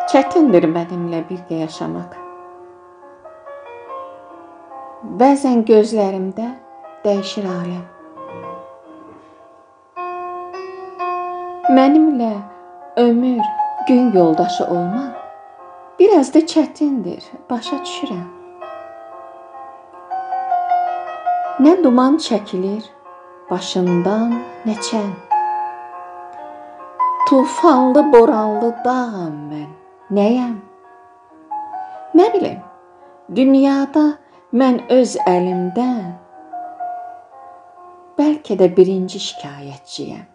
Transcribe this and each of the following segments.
Çətindir mənimlə birgə yaşamaq. Bəzən gözlərimdə dəyişir aləm. Mənimlə ömür, gün yoldaşı olmaq biraz da çətindir, başa düşürəm. Nə duman çəkilir başımdan, nə çən. Tufanlı, boranlı dağam mən, nəyəm? Nə bilim, dünyada mən öz əlimdən bəlkə də birinci şikayətçiyəm.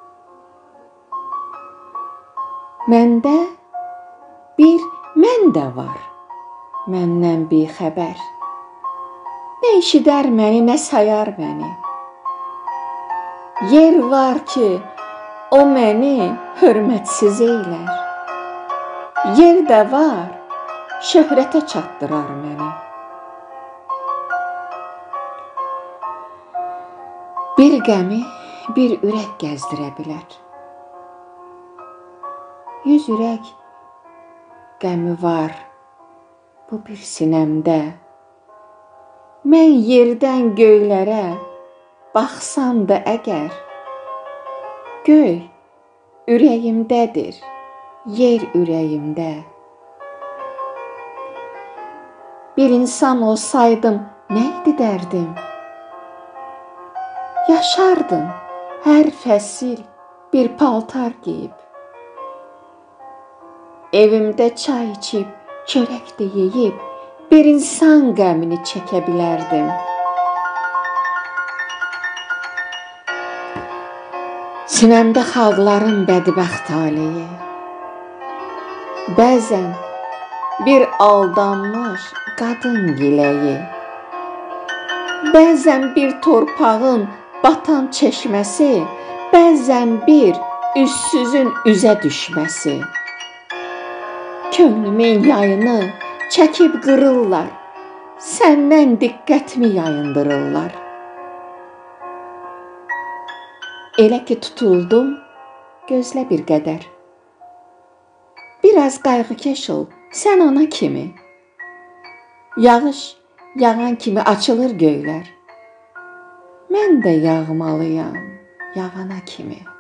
Məndə bir mən də var, məndən bixəbər. Nə eşidər məni, nə sayar məni. Yer var ki, o məni hörmətsiz eylər. Yer də var, şöhrətə çatdırar məni. Bir qəmi, bir ürək gəzdirə bilər. 100 ürək qəmi var bu bir sinəmdə. Mən yerdən göylərə baxsam da əgər, göy ürəyimdədir, yer ürəyimdə. Bir insan olsaydım, nə idi dərdim? Yaşardım hər fəsil bir paltar geyib. Evimdə çay içib, çörək də yeyib, bir insan qəmini çəkə bilərdim. Sinəmdə xalqların bədbəxt taleyi, bəzən bir aldanmış qadın giləyi, bəzən bir torpağın batan çeşməsi, bəzən bir üssüzün üzə düşməsi. Könlümün yayını çəkib qırırlar, səndən diqqətimi yayındırırlar. Elə ki tutuldum, gözlə bir qədər. Biraz qayğıkeş ol, sən ana kimi. Yağış yağan kimi açılır göylər. Mən də yağmalıyam, yağana kimi.